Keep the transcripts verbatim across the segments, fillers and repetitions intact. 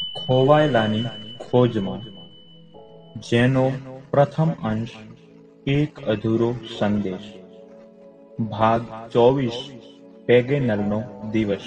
ખોવાયેલાની ખોજમાં, જેનો પ્રથમ અંશ એક અધૂરો સંદેશ, ભાગ ચોવીસ, પેગેનલનો દિવસ.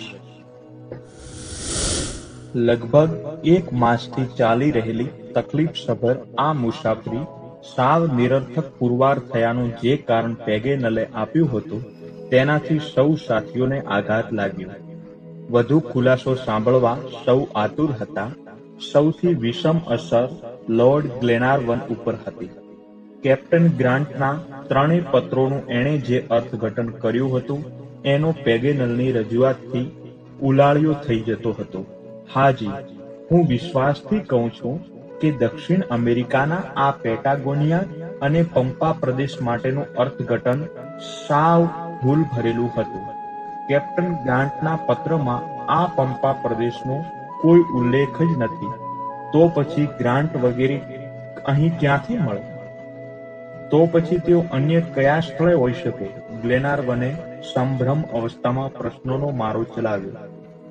લગભગ એક માસથી ચાલી રહેલી તકલીફસભર આ મુસાફરી સાવ નિરર્થક પુરવાર થયાનું જે કારણ પેગેનલે આપ્યું હતું, તેનાથી સૌ સાથીઓને આઘાત લાગ્યો. વધુ ખુલાસો સાંભળવા સૌ આતુર હતા. સૌથી વિષમ અસર લોર્ડ ગ્લેનાર્વન ઉપર હતી. કેપ્ટન ગ્રાન્ટના ત્રણેય પત્રોનું એણે જે અર્થઘટન કર્યું હતું, એનો પેગેનલની રજૂઆતથી ઉલાળ્યો થઈ જતો હતો. હાજી, હું વિશ્વાસથી કહું છું કે દક્ષિણ અમેરિકાના આ પેટાગોનિયા અને પંપા પ્રદેશ માટેનું અર્થઘટન સાવ ભૂલ ભરેલું હતું. કેપ્ટન ગ્રાન્ટના પત્રમાં આ પંપા પ્રદેશનો કોઈ ઉલ્લેખ જ નથી. તો પછી ગ્રાન્ટ વગેરે અહીં ક્યાંથી મળે? તો પછી તેઓ અન્ય કયા સ્થળે હોઈ શકે? ગ્લેનાર્વને સંભ્રમ અવસ્થામાં પ્રશ્નોનો મારો ચલાવ્યો.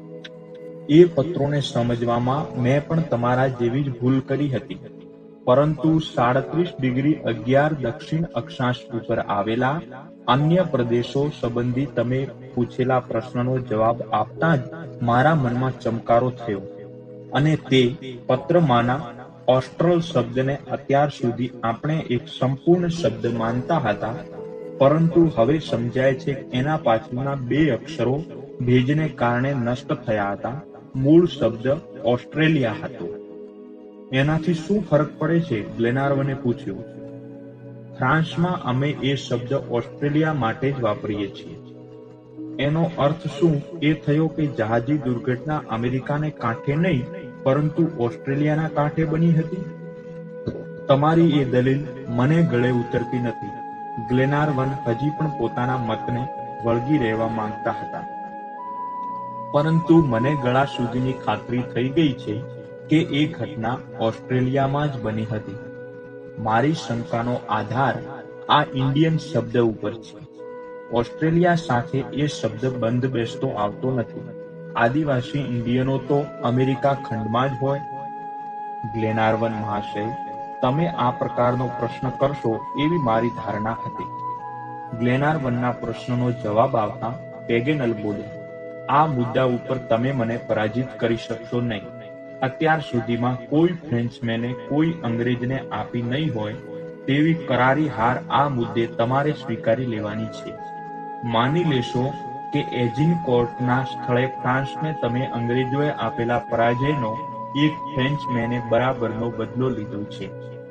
એ પત્રોને સમજવામાં મેં પણ તમારા જેવી જ ભૂલ કરી હતી, પરંતુ સાડત્રીસ ડિગ્રી અગિયાર દક્ષિણ અક્ષાંશ ઉપર આવેલા અન્ય પ્રદેશો સંબંધી તમે પૂછેલા પ્રશ્નનો જવાબ આપતા જ મારા મનમાં ચમકારો થયો, અને તે પત્રમાંના ઓસ્ટ્રલ શબ્દને અત્યાર સુધી આપણે એક સંપૂર્ણ શબ્દ માનતા હતા, પરંતુ હવે સમજાય છે કે એના પાછળના બે અક્ષરો ભેજને કારણે નષ્ટ થયા હતા. મૂળ શબ્દ ઓસ્ટ્રેલિયા હતો. એનાથી શું ફરક પડે છે? ગ્લેનાર્વને પૂછ્યું. ફ્રાન્સમાં અમે એ શબ્દ ઓસ્ટ્રેલિયા માટે જ વાપરીએ છીએ. એનો અર્થ શું એ થયો કે જહાજી દુર્ઘટના અમેરિકાને કાંઠે નહીં, પરંતુ ઓસ્ટ્રેલિયાના કાંઠે બની હતી. તમારી એ દલીલ મને ગળે ઉતરતી નથી. ગ્લેનાર્વન હજી પણ પોતાના મતને વળગી રહેવા માંગતા હતા, પરંતુ મને ગળા સુધીની ખાતરી થઈ ગઈ છે કે એ ઘટના ઓસ્ટ્રેલિયામાં જ બની હતી. મારી શંકાનો આધાર આ ઇન્ડિયન શબ્દ ઉપર છે. ઓસ્ટ્રેલિયા સાથે એ શબ્દ બંધ બેસતો આવતો નથી. આદિવાસી ઇન્ડિયનો તો અમેરિકા ખંડમાં જ હોય. ગ્લેનાર્વન મહાશય, તમે આ પ્રકારનો પ્રશ્ન કરશો એવી મારી ધારણા હતી. ગ્લેનાર્વનના પ્રશ્નનો જવાબ આવતા પેગેનલ બોલ્યા. આ મુદ્દા ઉપર તમે મને પરાજિત કરી શકશો નહીં. અત્યાર સુધીમાં કોઈ ફ્રેન્ચમેને કોઈ અંગ્રેજને આપી નહીં હોય તેવી કરારી હાર આ મુદ્દે તમારે સ્વીકારી લેવાની છે. માની લેશો કે એજિનકોર્ટના સ્થળે ફ્રાન્સને તમે અંગ્રેજોએ આપેલા પરાજયનો એક ફ્રેન્ચમેને બરાબરનો બદલો લીધો છે.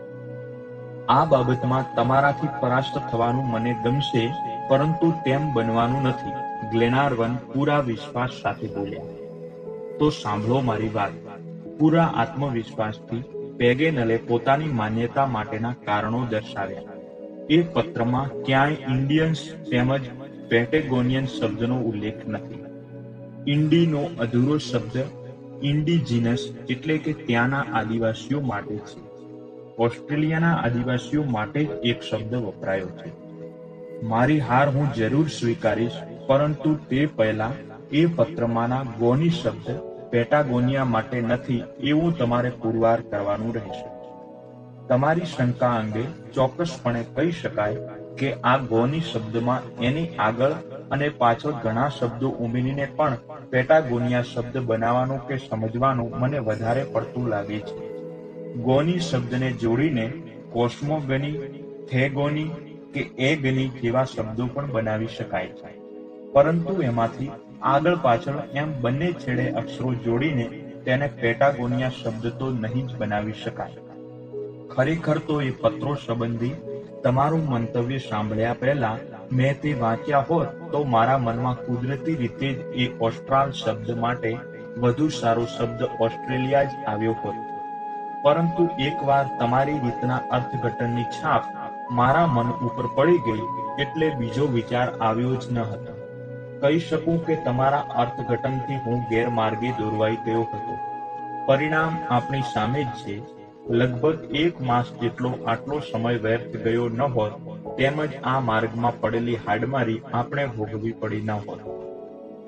આ બાબતમાં તમારાથી પરાસ્ત થવાનું મને ગમશે, પરંતુ તેમ બનવાનું નથી. ગ્લેનાર્વન પૂરા વિશ્વાસ સાથે બોલ્યા. તો સાંભળો મારી વાત. પૂરા આત્મવિશ્વાસથી પેગેનલે પોતાની માન્યતા માટેના કારણો દર્શાવ્યા. એ પત્રમાં ક્યાંય ઇન્ડિયન્સ તેમજ પેટેગોનિયન શબ્દનો ઉલ્લેખ નથી. ઇન્ડીનો અધૂરો શબ્દ ઇન્ડિજીનસ એટલે કે ત્યાંના આદિવાસીઓ માટે છે. ઓસ્ટ્રેલિયાના આદિવાસીઓ માટે જ એક શબ્દ વપરાયો છે. મારી હાર હું જરૂર સ્વીકારીશ, પરંતુ તે પહેલા એ પત્રમાંના ગોની શબ્દ પેટાગોનિયા માટે નથી એવું તમારે પુરવાર કરવાનું રહેશે. તમારી શંકા અંગે ચોક્કસપણે કહી શકાય કે આ ગોની શબ્દમાં એની આગળ અને પાછળ ઘણા શબ્દો ઉમેરીને પણ પેટાગોનિયા શબ્દ બનાવવાનું કે સમજવાનું મને વધારે પડતું લાગે છે. ગોની શબ્દને જોડીને કોસ્મોગની, થેગોની કે એગની જેવા શબ્દો પણ બનાવી શકાય છે, પરંતુ એમાંથી આગળ પાછળ એમ બંને છેડે અક્ષરો જોડીને તેને પેટાગોનિયા શબ્દ તો નહીં જ બનાવી શકાય. ખરેખર તો એ પત્રો સંબંધી તમારું મંતવ્ય સાંભળ્યા પહેલા મેં તે વાંચ્યા હોત તો મારા મનમાં કુદરતી રીતે જ એ ઓસ્ટ્રાલ શબ્દ માટે વધુ સારો શબ્દ ઓસ્ટ્રેલિયા જ આવ્યો હોત. પરંતુ એકવાર તમારી રીતના અર્થઘટનની છાપ મારા મન ઉપર પડી ગઈ એટલે બીજો વિચાર આવ્યો જ ન હતો. કહી શકું કે તમારા અર્થઘટનથી હું ગેરમાર્ગે દોરવાઈ ગયો હતો. પરિણામ આપણી સામે જ છે. લગભગ એક માસ જેટલો આટલો સમય વ્યર્થ ગયો ન હોત, તેમજ આ માર્ગમાં પડેલી હાડમારી આપણે ભોગવી પડી ન હોત.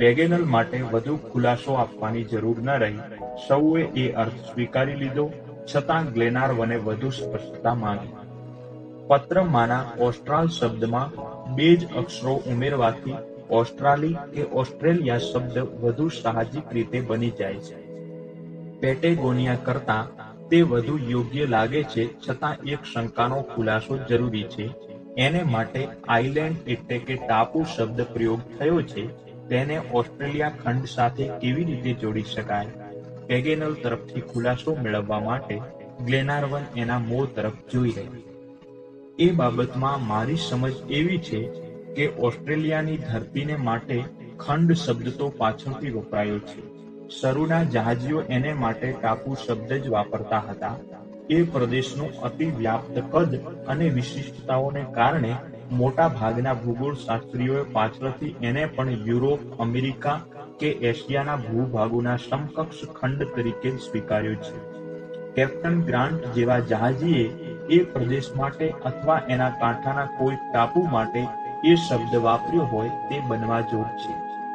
પેગેનલ માટે વધુ ખુલાસો આપવાની જરૂર ન રહી. સૌએ એ અર્થ સ્વીકારી લીધો, છતાં ગ્લેનાર્વને વધુ સ્પષ્ટતા માંગી. પત્રમાંના ઓસ્ટ્રાલ શબ્દમાં બે જ અક્ષરો ઉમેરવાથી ઓસ્ટ્રાલી કે ઓસ્ટ્રેલિયા શબ્દ વધુ સાહજિક રીતે બની જાય છે. પેટેગોનિયા કરતાં તે વધુ યોગ્ય લાગે છે, છતાં એક શંકાનો ખુલાસો જરૂરી છે. એને માટે આઇલેન્ડ એટલે કે ટાપુ શબ્દ પ્રયોગ થયો છે, તેને ઓસ્ટ્રેલિયા ખંડ સાથે કેવી રીતે જોડી શકાય? પેગેનલ તરફથી ખુલાસો મેળવવા માટે ગ્લેનાર્વન એના મોં તરફ જોઈ રહી. એ બાબતમાં મારી સમજ એવી છે કે ઓસ્ટ્રેલિયાની ધરતીને માટે ખંડ શબ્દ તો પાછળથી વપરાયો છે. શરૂના જહાજીઓ એને માટે ટાપુ શબ્દ જ વાપરતા હતા. એ પ્રદેશનું અતિ વ્યાપ્ત કદ અને વિશિષ્ટતાઓને કારણે મોટા ભાગના ભૂગોળશાસ્ત્રીઓએ પાછળથી એને પણ યુરોપ, અમેરિકા કે એશિયાના ભૂભાગોના સમકક્ષ ખંડ તરીકે જ સ્વીકાર્યો છે. કેપ્ટન ગ્રાન્ટ જેવા જહાજીએ એ પ્રદેશ માટે અથવા એના કાંઠાના કોઈ ટાપુ માટે એ શબ્દ વાપર્યો હોય તે બનવા જોગ છે.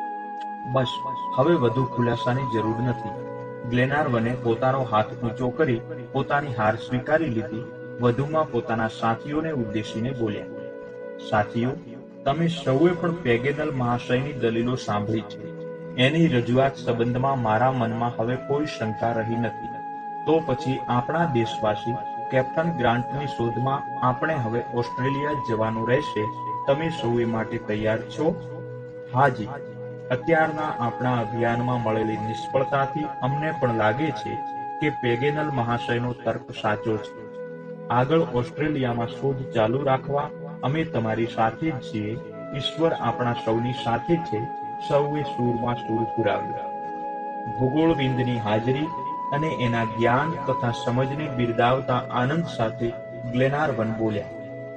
બસ, હવે વધુ ખુલાસાની જરૂર નથી. ગ્લેનાર્વને પોતાનો હાથ ઊંચો કરી પોતાની હાર સ્વીકારી લીધી. વધુમાં પોતાના સાથીઓને ઉદ્દેશીને બોલ્યા, સાથીઓ, તમે સૌએ પણ પેગેનલ મહાશયની દલીલો સાંભળી છે. એની રજૂઆત સંબંધમાં મારા મનમાં હવે કોઈ શંકા રહી નથી. તો પછી આપણા દેશવાસી કેપ્ટન ગ્રાન્ટની શોધમાં આપણે હવે ઓસ્ટ્રેલિયા જવાનું રહેશે. તમે સૌ એ માટે તૈયાર છો? હાજી. અત્યારના આપણા અભિયાનમાં મળેલી નિષ્ફળતાથી અમને પણ લાગે છે કે પેગેનલ મહાશયનો તર્ક સાચો છે. આગળ ઓસ્ટ્રેલિયામાં શોધ ચાલુ રાખવા અમે તમારી સાથે જ છીએ. ઈશ્વર આપણા સૌની સાથે છે. સૌએ સૂરમાં સૂર પુરાવ્યું. ભૂગોળવિંદની હાજરી અને એના જ્ઞાન તથા સમજને બિરદાવતા આનંદ સાથે ગ્લેનાર્વન બોલ્યા,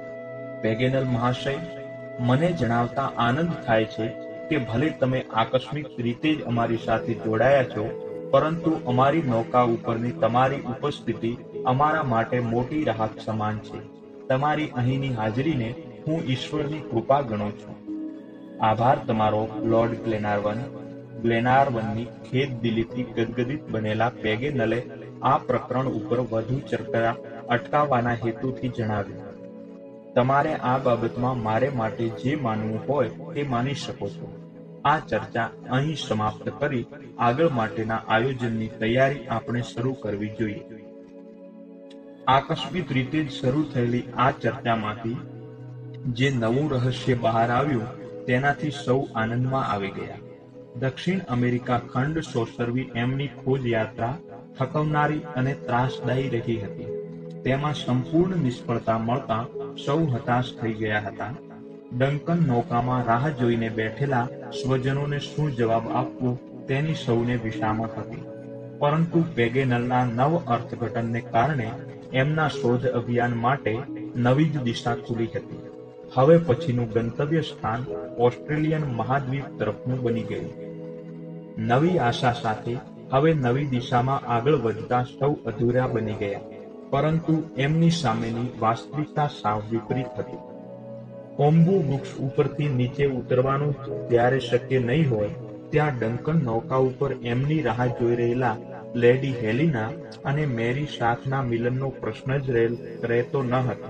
પેગેનલ મહાશય, મને જણાવતા આનંદ થાય છે કે ભલે તમે આકસ્મિક રીતે જ અમારી સાથે જોડાયા છો, પરંતુ અમારી નૌકા ઉપરની તમારી ઉપસ્થિતિ અમારા માટે મોટી રાહત સમાન છે. તમારી અહીંની હાજરીને હું ઈશ્વરની કૃપા ગણું છું. આભાર તમારો, લોર્ડ ગ્લેનાર્વન. ગ્લેનાર્વનની ખેદદિલીથી ગદગદિત બનેલા પેગેનલે આ પ્રકરણ ઉપર વધુ ચર્ચા અટકાવવાના હેતુથી જણાવ્યું, તમારે આ બાબતમાં મારે માટે જે માનવું હોય તે માની શકો છો. આ ચર્ચા અહીં સમાપ્ત કરી આગળ માટેના આયોજનની તૈયારી આપણે શરૂ કરવી જોઈએ. આકસ્મિક રીતે જ શરૂ થયેલી આ ચર્ચામાંથી જે નવું રહસ્ય બહાર આવ્યું તેનાથી સૌ આનંદમાં આવી ગયા. દક્ષિણ અમેરિકા ખંડ સોસરવી એમની ખોજ યાત્રા થકવનારી અને ત્રાસદાયી રહી હતી. તેમાં સંપૂર્ણ નિષ્ફળતા મળતા સૌ હતાશ થઈ ગયા હતા. ડંકન નૌકામાં રાહ જોઈને બેઠેલા સ્વજનોને શું જવાબ આપવો તેની સૌને વિષામણ હતી. પરંતુ પેગેનલના નવ અર્થઘટનને કારણે એમના શોધ અભિયાન માટે નવી જ દિશા ખુલી હતી. હવે પછીનું ગંતવ્ય સ્થાન ઓસ્ટ્રેલિયન મહાદ્વીપ તરફનું બની ગયું. નવી આશા સાથે હવે નવી દિશામાં આગળ વધતા સૌ અધૂરા બની ગયા. પરંતુ એમની સામેની વાસ્તવિકતા સાવ વિપરીત હતી. ઓમ્બુ વૃક્ષ ઉપરથી નીચે ઉતરવાનું ત્યારે શક્ય નહીં હોય ત્યાં ડંકન નૌકા ઉપર એમની રાહ જોઈ રહેલા લેડી હેલિના અને મેરી શાથના મિલનનો પ્રશ્ન જ રહેતો ન હતો.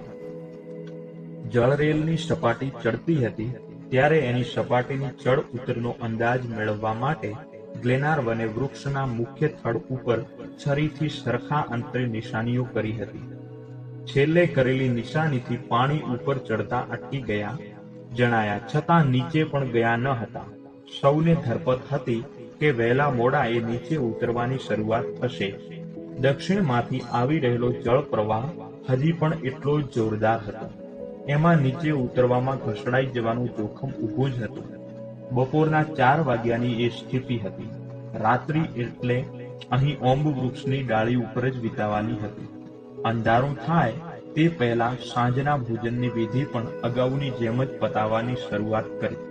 જળરેલની સપાટી ચડતી હતી ત્યારે એની સપાટીની ચડ ઉતરનો અંદાજ મેળવવા માટે ગ્લેનાર્વને વૃક્ષના મુખ્ય થડ ઉપર છરીથી સરખા અંતરે નિશાનીઓ કરી હતી. છેલ્લે કરેલી નિશાનીથી પાણી ઉપર ચડતા અટકી ગયા જણાયા, છતાં નીચે પણ ગયા ન હતા. સૌને ધરપત હતી કે વહેલા મોડા એ નીચે ઉતરવાની શરૂઆત થશે. દક્ષિણમાંથી આવી રહેલો જળ પ્રવાહ હજી પણ એટલો જ જોરદાર હતો. એમાં નીચે ઉતરવામાં ઘસડાઈ જવાનું જોખમ ઊભું જ હતું. બપોરના ચાર વાગ્યાની એ સ્થિતિ હતી. રાત્રિ એટલે અહીં ઓમ્બ વૃક્ષની ડાળી ઉપર જ વિતાવાની હતી. અંધારું થાય તે પહેલા સાંજના ભોજનની વિધિ પણ અગાઉની જેમ જ પતાવવાની શરૂઆત કરી.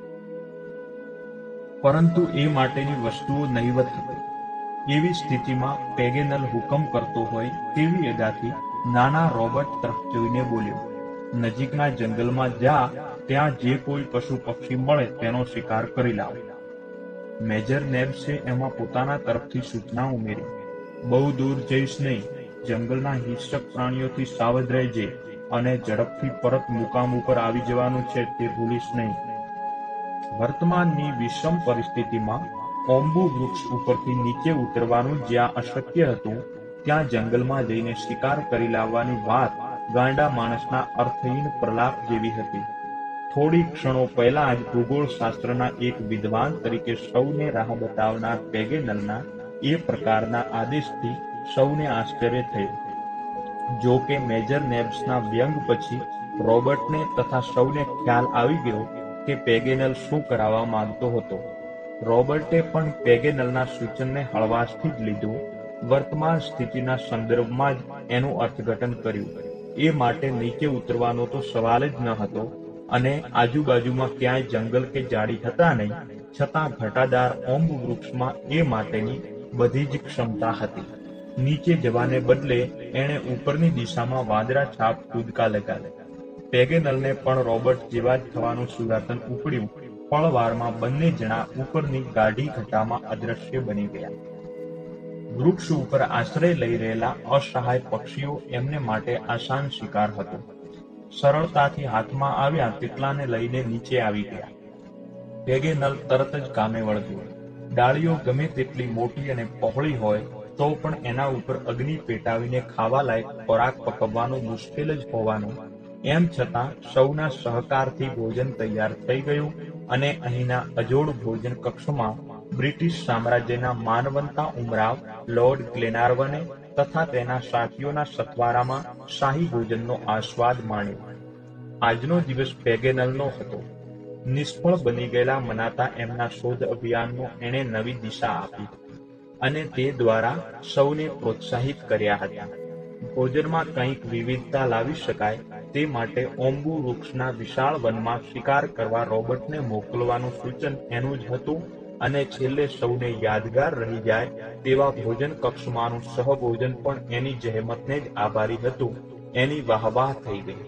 પરંતુ એ માટેની વસ્તુઓ નહીવત હતી. એવી સ્થિતિમાં પેગેનલ હુકમ કરતો હોય તેવી અદાથી નાના રોબર્ટ તરફ જોઈને બોલ્યો, નજીકના જંગલમાં જા, ત્યાં જે કોઈ પશુ પક્ષી મળે તેનો શિકાર કરી લાવ. મેજર નેબ્સે એમાં પોતાના તરફથી સૂચના ઉમેરી. બહુ દૂર જઈશ નહીં, જંગલના હિંસક પ્રાણીઓથી સાવધ રહેજે અને ઝડપથી પરત મુકામ ઉપર આવી જવાનું છે તે ભૂલીશ નહીં. વર્તમાનની વિષમ પરિસ્થિતિમાં ઓમ્બુ વૃક્ષ ઉપરથી નીચે ઉતરવાનું જ્યાં અશક્ય હતું, ત્યાં જંગલમાં જઈને શિકાર કરી લાવવાની વાત ગાંડા માણસના અર્થહીન પ્રલાપ જેવી હતી. થોડી ક્ષણો પહેલા જ ભૂગોળશાસ્ત્રના એક વિદ્વાન તરીકે સૌને રાહ બતાવનાર પેગેનલના એ પ્રકારના આદેશથી સૌને આશ્ચર્ય થયું. જો કે મેજર નેબ્સના વ્યંગ પછી રોબર્ટને તથા સૌને ખ્યાલ આવી ગયો કે પેગેનલ શું કરાવવા માંગતો હતો. રોબર્ટે પણ પેગેનલના સૂચનને હળવાશથી જ લીધું. વર્તમાન સ્થિતિના સંદર્ભમાં જ એનું અર્થઘટન કર્યું. એ માટે નીચે ઉતરવાનો તો સવાલ જ ન હતો, અને આજુબાજુમાં ક્યાંય જંગલ કે ઝાડી હતા નહીં, છતાં ઘટાદાર ઓમ્બ વૃક્ષમાં એ માટેની બધી જ ક્ષમતા હતી. નીચે જવાને બદલે એણે ઉપરની દિશામાં વાદળા છાપ કૂદકા લગાવ્યા. પેગેનલને પણ રોબર્ટ જેવા જ થવાનું સુરાતન ઉપડ્યું. પળવારમાં બંને જણા ઉપરની ગાઢી ઘટામાં અદ્રશ્ય બની ગયા. વૃક્ષ ઉપર આશ્રય લઈ રહેલા અસહાય પક્ષીઓ એમને માટે આસાન શિકાર હતો. સરળતાથી હાથમાં આવ્યા તેટલાને લઈને નીચે આવી ગયા. પેગેનલ તરત જ કામે વળગ્યો. ડાળીઓ ગમે તેટલી મોટી અને પહોળી હોય તો પણ એના ઉપર અગ્નિ પેટાવીને ખાવા લાયક ખોરાક પકવવાનું મુશ્કેલ જ હોવાનું. એમ છતાં સૌના સહકારથી ભોજન તૈયાર થઈ ગયું, અને અહીંના અજોડ ભોજન કક્ષમાં બ્રિટિશ સામ્રાજ્યના માનવંતા ઉમરાવ લોર્ડ ગ્લેનાર્વને તથા તેના સાથીઓના સથવારામાં શાહી ભોજનનો આસ્વાદ માણ્યો. આજનો દિવસ પેગેનલનો હતો. નિષ્ફળ બની ગયેલા મનાતા એમના શોધ અભિયાનનો એણે નવી દિશા આપી અને તે દ્વારા સૌને પ્રોત્સાહિત કર્યા હતા. ભોજનમાં કંઈક વિવિધતા લાવી શકાય તે માટે ઓમ્બુ વૃક્ષના વિશાળ વનમાં શિકાર કરવા રોબર્ટને મોકલવાનું સૂચન એનું જ હતું, અને છેલ્લે સૌને યાદગાર રહી જાય તેવા ભોજન કક્ષમાંનું સહભોજન પણ એની જહેમતને જ આભારી હતું. એની વાહવાહ થઈ ગઈ.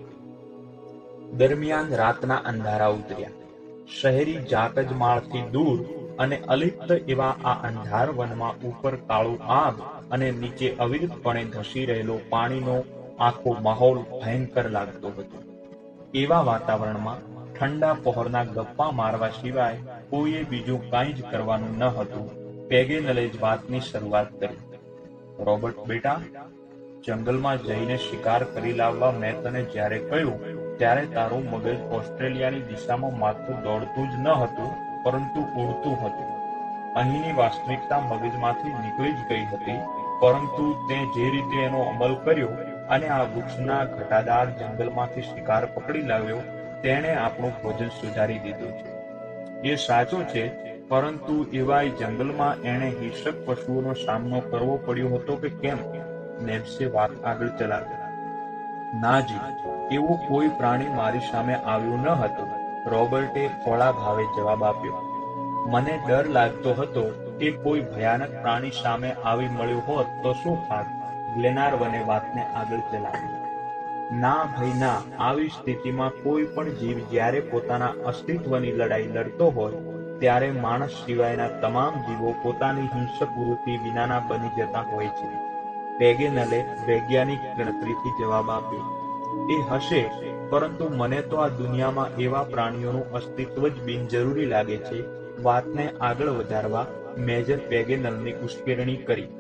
દરમિયાન રાતના અંધારા ઉતર્યા. શહેરી જાકજમાળથી દૂર અને અલિપ્ત એવા આ અંધાર વનમાં ઉપર કાળું આગ અને નીચે અવિરતપણે ધસી રહેલો પાણીનો આખો માહોલ ભયંકર લાગતો હતો. એવા વાતાવરણમાં ઠંડા પહોરના ગપ્પા મારવા સિવાય કોઈએ બીજું કાંઈ જ કરવાનું ન હતું. પેગેનલે જ વાતની શરૂઆત કરી. રોબર્ટ બેટા, જંગલમાં જઈને શિકાર કરી લાવવા મેં તને જ્યારે કહ્યું ત્યારે તારું મગજ ઓસ્ટ્રેલિયાની દિશામાં માત્ર દોડતું જ ન હતું, પરંતુ ઉડતું હતું. અહીંની વાસ્તવિકતા મગજમાંથી નીકળી જ ગઈ હતી, પરંતુ તે જે રીતે એનો અમલ કર્યો અને આ વૃક્ષના ઘટાદાર જંગલમાંથી શિકાર પકડી લાવ્યો, તેણે આપણું ભોજન સુધારી દીધું છે. એ સાચો છે, પરંતુ એવાય જંગલમાં એણે હિંસક પશુઓનો સામનો કરવો પડ્યો હતો કે કેમ? નેબ્સે વાત આગળ ચલાવી. નાજી, એવું કોઈ પ્રાણી મારી સામે આવ્યું ન હતું, રોબર્ટે ફોળા ભાવે જવાબ આપ્યો. મને ડર લાગતો હતો કે કોઈ ભયાનક પ્રાણી સામે આવી મળ્યું હોત તો શું થાત? ગ્લેનાર્વને વાતને આગળ ચલાવી. ના ભાઈ ના, આવી સ્થિતિમાં કોઈ પણ જીવ જ્યારે પોતાના અસ્તિત્વની લડાઈ લડતો હોય ત્યારે માણસ સિવાયના તમામ જીવો પોતાની હિંસક વૃત્તિ વિનાના બની જતા હોય છે. પેગેનલે વૈજ્ઞાનિક ગણતરીથી જવાબ આપ્યો. એ હશે, પરંતુ મને તો આ દુનિયામાં એવા પ્રાણીઓનું અસ્તિત્વ જ બિનજરૂરી લાગે છે. વાતને આગળ વધારવા મેજર પેગેનલની ઉશ્કેરણી કરી.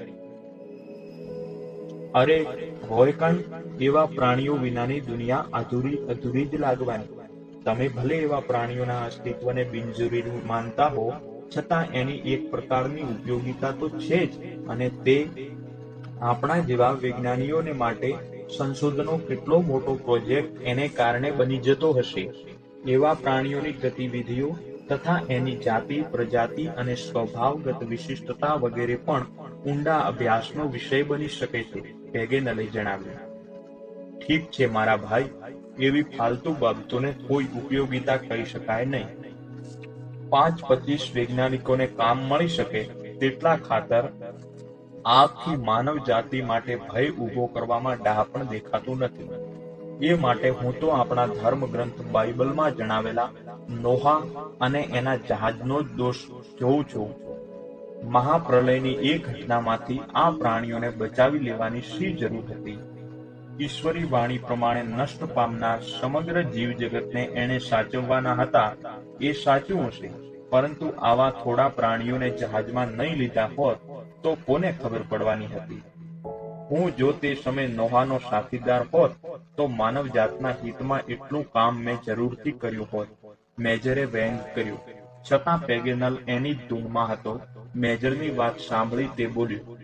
અરે હોય કંઈ, એવા પ્રાણીઓ વિનાની દુનિયા અધૂરી અધૂરી જ લાગવાની. તમે ભલે એવા પ્રાણીઓના અસ્તિત્વને બિનજરૂરી માનતા હો, છતાં એની એક પ્રકારની ઉપયોગિતા તો છે જ, અને તે આપણા જેવા વિજ્ઞાનીઓને માટે સંશોધનનો કેટલો મોટો પ્રોજેક્ટ એને કારણે બની જતો હશે. એવા પ્રાણીઓની ગતિવિધિઓ તથા એની જાતિ, પ્રજાતિ અને સ્વભાવગત વિશિષ્ટતા વગેરે પણ ઊંડા અભ્યાસનો વિષય બની શકે છે, પેગેનલે જણાવ્યું. ઠીક છે મારા ભાઈ, એવી ફાલતુ બાબતોને કોઈ ઉપયોગિતા કહી શકાય નહીં. પાંચ પચીસ વૈજ્ઞાનિકોને કામ મળી શકે તેટલા ખાતર આખી માનવ જાતિ માટે ભય ઉભો કરવામાં ડાહ પણ દેખાતું નથી. એ માટે હું તો આપણા ધર્મ ગ્રંથ બાઇબલમાં જણાવેલા નોહા અને એના જહાજનો જ દોષ જોઉં છું. મહાપ્રલયની એ ઘટનામાંથી આ પ્રાણીઓને બચાવી લેવાની શી જરૂર હતી? ઈશ્વરી વાણી પ્રમાણે નષ્ટ પામનાર સમગ્ર જીવજગતને એણે સાચવવાના હતા એ સાચું હશે, પરંતુ આવા થોડા પ્રાણીઓને જહાજમાં નહીં લીધા હોત તો કોને ખબર પડવાની હતી? હું જો તે સમયે નોહાનો સાથીદાર હોત તો માનવ જાતના હિતમાં એટલું કામ મેં જરૂરથી કર્યું હોત. મેજરે વ્યંગ કર્યું. છતાં પેગેનલ એની જ ધૂનમાં હતો. મેજરની વાત સાંભળી તે બોલ્યો,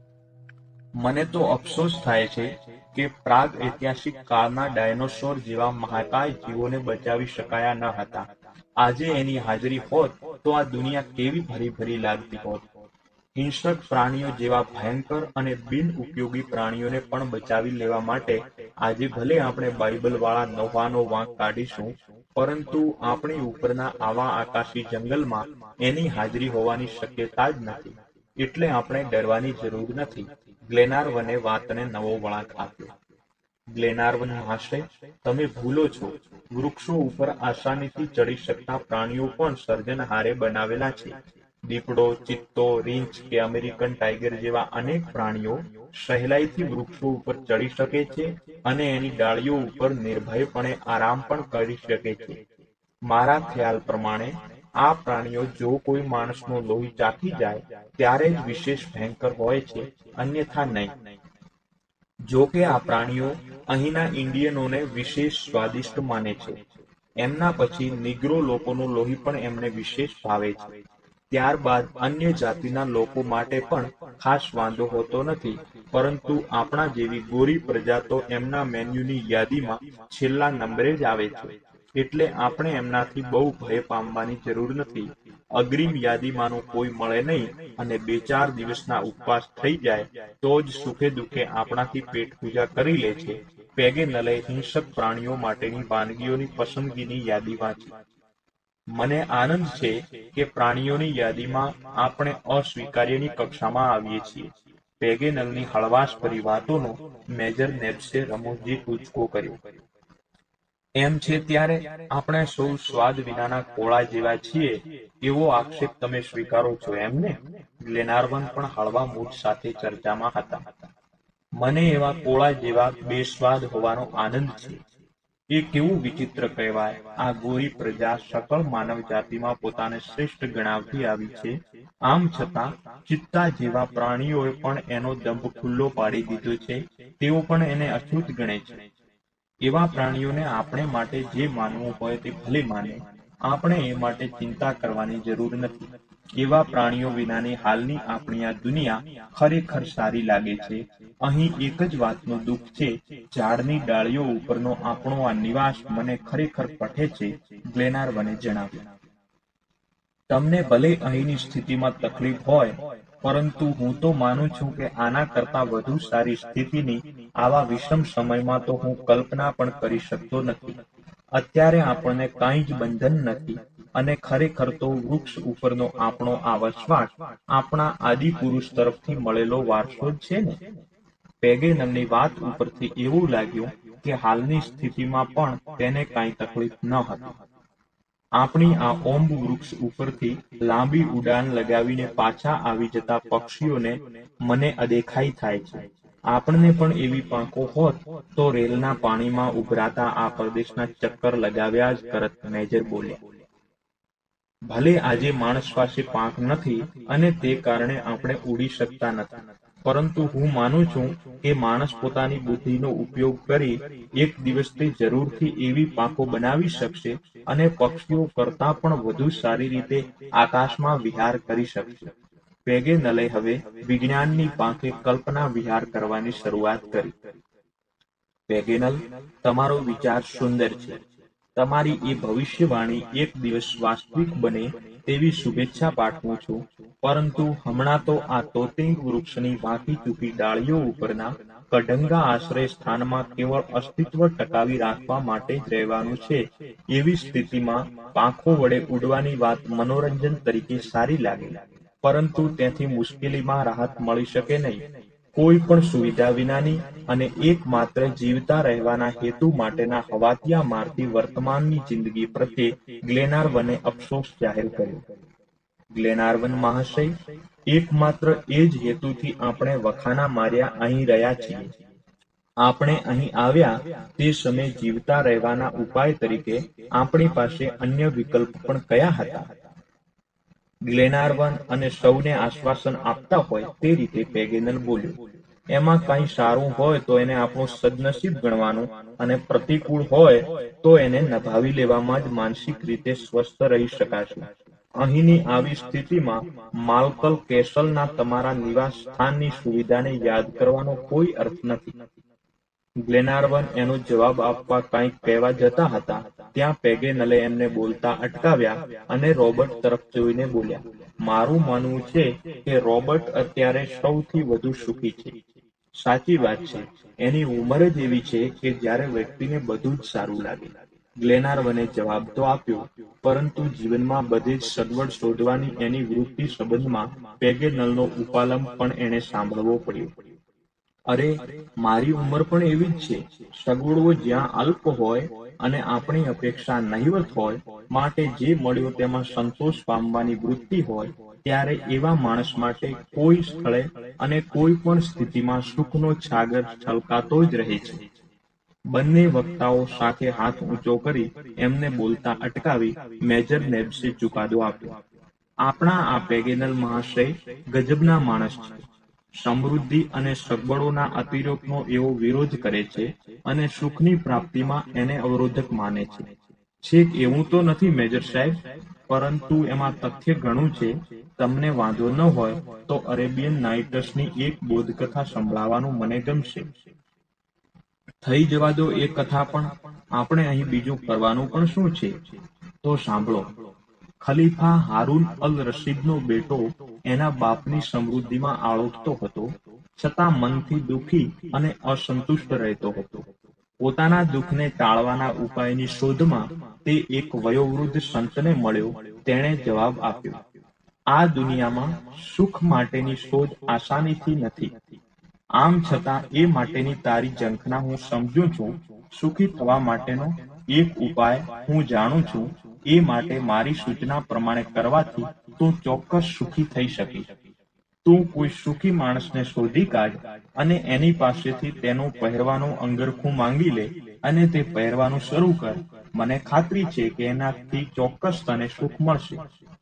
મને તો અફસોસ થાય છે કે પ્રાગ ઐતિહાસિક કાળના ડાયનોસોર જેવા મહાકાય જીવોને બચાવી શકાયા ન હતા. આજે એની હાજરી હોત તો આ દુનિયા કેવી ભરી ભરી લાગતી હોત. હિંસક પ્રાણીઓ જેવા ભયંકર અને બિન ઉપયોગી પ્રાણીઓને પણ બચાવી લેવા માટે આજે ભલે આપણે બાઇબલ વાળા નોહાનો વાંક કાઢીશું, પરંતુ આપણી ઉપરના આવા આકાશી જંગલમાં એની હાજરી હોવાની શક્યતા જ નથી. એટલે આપણે ડરવાની જરૂર નથી. ગ્લેનાર્વને વાતને નવો વળાંક આપ્યો. ગ્લેનાર્વન હાશે, તમે ભૂલો છો. વૃક્ષો ઉપર આસાનીથી ચડી શકતા પ્રાણીઓ પણ સર્જનહારે બનાવેલા છે. દીપડો, ચિત્તો, રીંછ કે અમેરિકન ટાઈગર જેવા અનેક પ્રાણીઓ સહેલાઈથી વૃક્ષો ઉપર ચડી શકે છે અને એની ડાળીઓ ઉપર નિર્ભયપણે આરામ પણ કરી શકે છે. મારા ખ્યાલ પ્રમાણે આ પ્રાણીઓ જો કોઈ માણસનો લોહી ચાખી જાય ત્યારે જ વિશેષ ભયંકર હોય છે, અન્યથા નહીં. જો કે આ પ્રાણીઓ અહીંના ઇન્ડિયનોને વિશેષ સ્વાદિષ્ટ માને છે. એમના પછી નિગ્રો લોકોનું લોહી પણ એમને વિશેષ ભાવે છે. ત્યારબાદ અન્ય જાતિના લોકો માટે પણ ખાસ વાંધો હોતો નથી, પરંતુ આપણા જેવી ગોરી પ્રજા તો એમના મેન્યુની યાદીમાં છેલ્લા નંબરે જ આવે છે. એટલે આપણે એમનાથી બહુ ભય પામવાની જરૂર નથી. અગ્રીમ યાદીમાંનું કોઈ મળે નહીં અને બે ચાર દિવસના ઉપવાસ થઈ જાય તો જ સુખે દુઃખે આપણાથી પેટ પૂજા કરી લે છે. પેગેનલે હિંસક પ્રાણીઓ માટેની વાનગીઓની પસંદગીની યાદી વાંચી. મને આનંદ છે કે પ્રાણીઓની યાદીમાં આપણે અસ્વીકાર્યની કક્ષામાં આવીએ છીએ. પેગેનલની હળવાશભરી વાતોનો મેજર નેપ્સે રમૂજી ટૂચકો કર્યો. એમ છે ત્યારે આપણે સૌ સ્વાદ વિનાના કોળા જેવા છીએ એવો આક્ષેપ તમે સ્વીકારો છો એમને? ગ્લેનાર્વન પણ હળવા મૂડ સાથે ચર્ચામાં હતા. મને એવા કોળા જેવા બેસ્વાદ હોવાનો આનંદ છે. એ કેવું વિચિત્ર કહેવાય. આ ગોરી પ્રજા સકળ માનવ જાતિમાં પોતાને શ્રેષ્ઠ ગણાવતી આવી છે. આમ છતાં ચિત્તા જેવા પ્રાણીઓએ પણ એનો દંભ ખુલ્લો પાડી દીધો છે. તેઓ પણ એને અછૂત ગણે છે. એવા પ્રાણીઓને આપણે માટે જે માનવું હોય તે ભલે માને. આપણે એ માટે ચિંતા કરવાની જરૂર નથી. એવા પ્રાણીઓ વિનાની હાલની આપણી આ દુનિયા ખરેખર સારી લાગે છે. અહીં એક જ વાતનું દુઃખ છે, ઝાડની ડાળીઓ ઉપરનો આપણો આ નિવાસ મને ખરેખર પઠે છે, ગ્લેનાર્વને જણાવ્યું. તમને ભલે અહીંની સ્થિતિમાં તકલીફ હોય, પરંતુ હું તો માનું છું કે આના કરતા વધુ સારી સ્થિતિની આવા વિષમ સમયમાં તો હું કલ્પના પણ કરી શકતો નથી. અત્યારે આપણને કાંઈ જ બંધન નથી અને ખરેખર તો વૃક્ષ ઉપરનો આપણો આ વસવાટ આપણા આદિપુરુષ તરફથી મળેલો વારસો જ છે ને? પેગેનલની વાત ઉપરથી એવું લાગ્યું કે હાલની સ્થિતિમાં પણ તેને કાંઈ તકલીફ ન હતી. આપણી આ ઓંબ વૃક્ષ ઉપરથી લાંબી ઉડાન લગાવીને પાછા આવી જતા પક્ષીઓને મને અદેખાઈ થાય છે. આપણને પણ એવી પાંખો હોત તો રેલના પાણીમાં ઉભરાતા આ પ્રદેશના ચક્કર લગાવ્યા જ કરત, મેજર બોલ્યા. ભલે આજે માણસ પાસે પાંખ નથી અને તે કારણે આપણે ઉડી શકતા નથી, પરંતુ હું માનું છું કે માણસ પોતાની બુદ્ધિનો ઉપયોગ કરી એક દિવસ તે જરૂરથી એવી પાંખો બનાવી શકશે અને પક્ષીઓ કરતાં પણ વધુ સારી રીતે આકાશમાં વિહાર કરી શકશે. પેગેનલે હવે વિજ્ઞાનની પાંખે કલ્પના વિહાર કરવાની શરૂઆત કરી. પેગેનલ, તમારો વિચાર સુંદર છે. તમારી એ ભવિષ્યવાણી એક દિવસ વાસ્તવિક બને તેવી શુભેચ્છા પાઠવું છું, પરંતુ હમણાં તો આ તોતિંગ વૃક્ષની વાંકી ચૂકી ડાળીઓ ઉપરના કઢંગા આશ્રય સ્થાનમાં કેવળ અસ્તિત્વ ટકાવી રાખવા માટે જ રહેવાનું છે. એવી સ્થિતિમાં પાંખો વડે ઉડવાની વાત મનોરંજન તરીકે સારી લાગે, પરંતુ ત્યાંથી મુશ્કેલીમાં રાહત મળી શકે નહીં. કોઈ પણ સુવિધા વિનાની અને એકમાત્ર જીવતા રહેવાના હેતુ માટેના હવાતિયા મારતી વર્તમાનની જિંદગી પ્રત્યે ગ્લેનાર્વને અફસોસ જાહેર કર્યો. ગ્લેનાર્વન મહાશય, એકમાત્ર એ જ હેતુથી આપણે વખાના માર્યા અહીં રહ્યા છીએ. આપણે અહીં આવ્યા તે સમયે જીવતા રહેવાના ઉપાય તરીકે આપણી પાસે અન્ય વિકલ્પ પણ કયા હતા? ગ્લેનાર્વન અને સૌને આશ્વાસન આપતા હોય તે રીતે પેગેનલ બોલ્યો, એમાં કંઈ સારું હોય તો એને આપણું સદનસીબ ગણવાનું અને પ્રતિકૂળ હોય તો એને નભાવી લેવામાં જ માનસિક રીતે સ્વસ્થ રહી શકાશે. અહીંની આવી સ્થિતિમાં માલ્કલ કેસલના તમારા નિવાસ સ્થાનની સુવિધાને યાદ કરવાનો કોઈ અર્થ નથી. ગ્લેનાર્વન એનો જવાબ આપવા કંઈક કહેવા જતા હતા ત્યાં પેગેનલે એમને બોલતા અટકાવ્યા અને રોબર્ટ તરફ જોઈને બોલ્યા, મારું માનવું છે કે રોબર્ટ અત્યારે સૌથી વધુ સુખી છે. સાચી વાત છે, એની ઉંમર જ એવી છે કે જ્યારે વ્યક્તિને બધું જ સારું લાગે. ગ્લેનાર્વને જવાબ તો આપ્યો, પરંતુ જીવનમાં બધે જ સગવડ શોધવાની એની વૃત્તિ સંબંધમાં પેગેનલનો ઉપાલંબ પણ એણે સાંભળવો પડ્યો. અરે, મારી ઉંમર પણ એવી જ છે. સગવડો જ્યાં અલ્પ હોય અને આપણી અપેક્ષા નહિવત હોય, માટે જે મળ્યો તેમાં સંતોષ પામવાની વૃત્તિ હોય, ત્યારે એવા માણસ માટે કોઈ સ્થળે અને કોઈ પણ સ્થિતિમાં સુખનો છાગર છલકાતો જ રહે છે. બંને વક્તાઓ સાથે હાથ ઊંચો કરી એમને બોલતા અટકાવી મેજર નેબ્સે ચુકાદો આપ્યો. આપણા આ પેગેનલ મહાશય ગજબના માણસ છે. સમૃદ્ધિ અને સગવડોના અતિરેકનો એવો વિરોધ કરે છે અને સુખની પ્રાપ્તિમાં એને અવરોધક માને છે. છેક એવું તો નથી મેજર સાહેબ, પરંતુ એમાં તથ્ય ઘણું છે. તમને વાંધો ન હોય તો અરેબિયન નાઇટ્સની એક બોધકથા સંભળાવવાનું મને ગમશે. થઈ જવા દો એ કથા પણ. આપણે અહીં બીજું કરવાનું પણ શું છે? તો સાંભળો. ખલીફા હારૂન અલ રશીદનો બેટો એના બાપની સમૃદ્ધિમાં આળોટતો હતો, છતાં મનથી દુઃખી અને અસંતુષ્ટ રહેતો હતો. પોતાના દુઃખને ટાળવાના ઉપાયની શોધમાં તે એક વયોવૃદ્ધ સંતને મળ્યો. તેણે જવાબ આપ્યો, આ દુનિયામાં સુખ માટેની શોધ આસાનીથી નથી. આમ છતાં એ માટેની તારી ઝંખના હું સમજું છું. સુખી થવા માટેનો એક ઉપાય હું જાણું છું. એ માટે મારી સૂચના પ્રમાણે કરવાથી તું ચોક્કસ સુખી થઈ શકીશ. તું કોઈ સુખી માણસને શોધી કાઢ અને એની પાસેથી તેનું પહેરવાનું અંગરખું માંગી લે અને તે પહેરવાનું શરૂ કર. મને ખાતરી છે કે એનાથી ચોક્કસ તને સુખ મળશે.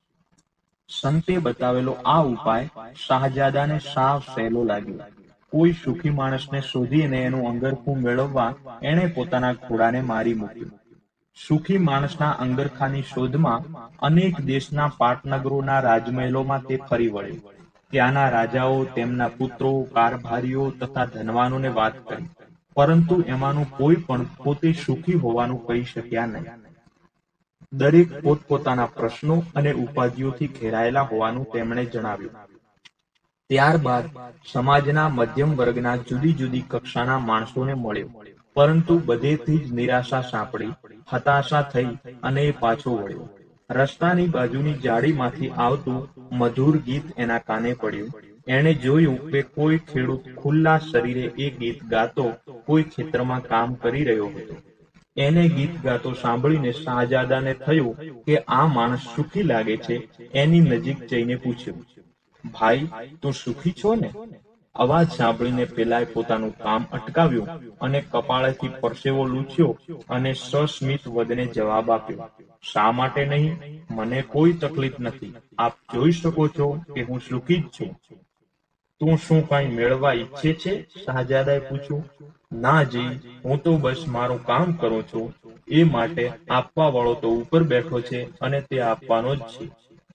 સંતે બતાવેલો આ ઉપાય શાહજાદાને સાવ સહેલો લાગ્યો. કોઈ સુખી માણસને શોધીને એનું અંગરખું મેળવવા એણે પોતાના ઘોડાને મારી મૂક્યો. સુખી માણસના અંગરખાની શોધમાં અનેક દેશના પાટનગરોના રાજમહેલોમાં તે ફરી વળ્યો. ત્યાંના રાજાઓ, તેમના પુત્રો, કારભારીઓ તથા ધનવાનોને વાત કરી, પરંતુ એમાંનું કોઈ પણ પોતે સુખી હોવાનું કહી શક્યા નહીં. દરેક પોતપોતાના પ્રશ્નો અને ઉપાધિઓથી ઘેરાયેલા હોવાનું તેમણે જણાવ્યું. ત્યારબાદ સમાજના મધ્યમ વર્ગના જુદી જુદી કક્ષાના માણસોને મળ્યો, પરંતુ બધેથી જ નિરાશા સાંપડી, હતાશા થઈ અને એ પાછો વળ્યો. રસ્તાની બાજુની જાળીમાંથી આવતું મધુર ગીત એના કાને પડ્યું. એણે જોયું કે કોઈ ખેડૂત ખુલ્લા શરીરે એ ગીત ગાતો કોઈ ખેતરમાં કામ કરી રહ્યો હતો. એને ગીત ગાતો સાંભળીને શાહજાદાને થયું કે આ માણસ સુખી લાગે છે. એની નજીક જઈને પૂછ્યું, ભાઈ, તું સુખી છો ને? અવાજ સાંભળીને પેલાએ પોતાનું કામ અટકાવ્યું અને કપાળેથી પરસેવો લૂછ્યો અને સસ્મિત વદને જવાબ આપ્યો, શા માટે નહીં? મને કોઈ તકલીફ નથી. આપ જોઈ શકો છો કે હું સુખી જ છું. તું શું કાંઈ મેળવવા ઈચ્છે છે? શાહજાદાએ પૂછ્યું. ના જી, હું તો બસ મારું કામ કરું છું. એ માટે આપવા વાળો તો ઉપર બેઠો છે અને તે આપવાનો જ છે.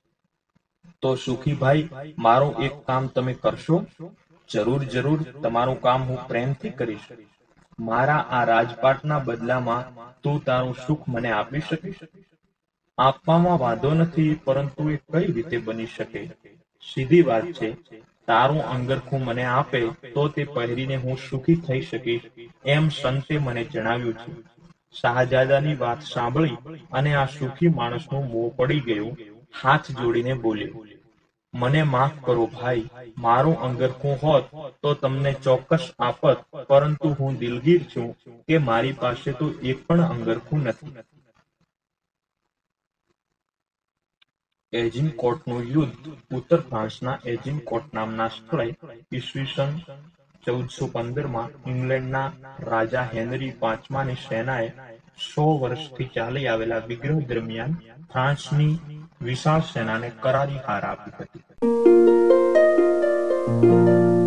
તો સુખી ભાઈ, મારું એક કામ તમે કરશો? જરૂર જરૂર, તમારું કામ હું પ્રેમથી કરીશ. મારા આ રાજપાટના બદલામાં તું તારું સુખ મને આપી શકીશ? આપવામાં વાંધો નથી, પરંતુ એ કઈ રીતે બની શકે? સીધી વાત છે, તારું અંગરખું મને આપે તો તે પહેરીને હું સુખી થઈ શકીશ, એમ સંતે મને જણાવ્યું છે. શાહજાદાની વાત સાંભળી અને આ સુખી માણસનું મોં પડી ગયું. હાથ જોડીને બોલ્યો, મને માફ કરો ભાઈ, મારું અંગરખું હોત તો તમને ચોક્કસ આપત, પરંતુ હું દિલગીર છું કે મારી પાસે તો એક પણ અંગરખું નથી. એજિનકોર્ટનું યુદ્ધ ઉત્તર ફ્રાન્સના એજિનકોર્ટ નામના સ્થળે ઈસવીસન ચૌદસો પંદરમાં ઇંગ્લેન્ડના રાજા હેનરી પાંચમાની સેનાએ સો વર્ષથી ચાલી આવેલા વિગ્રહ દરમિયાન ફ્રાન્સની વિશાળ સેનાને કરારી હાર આપી હતી.